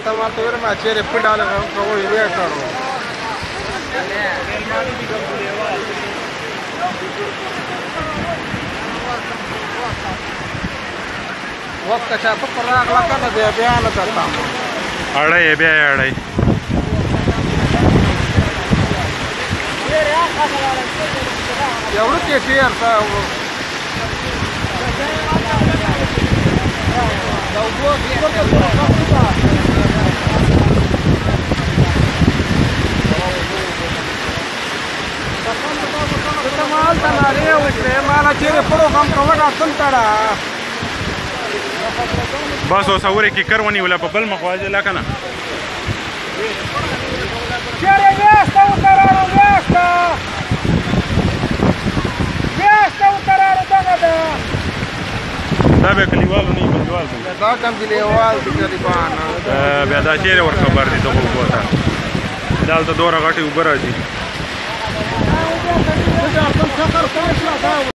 ته ماته ویل ما چیرې پډاله کوو یې کړو وخت چې په پراغ لکه د بیا نه تام اړای بیا اړای یو کې شیر تا مال ته لارې وکړې مالا چیرې پړو هم کوه اصل تړه بس اوس اورې کې کر ونیوله په بل مخ واجله که نه چیرې میاشته وتراړو میاشته وتراړو دغه ده دا بیا کلیوالو نه کلیوال دی دا کوم کلیوال دي غریبان بیا دا چیرې ورخبر دي دغه اوبو ته دلته دومره غټې اوبه راځي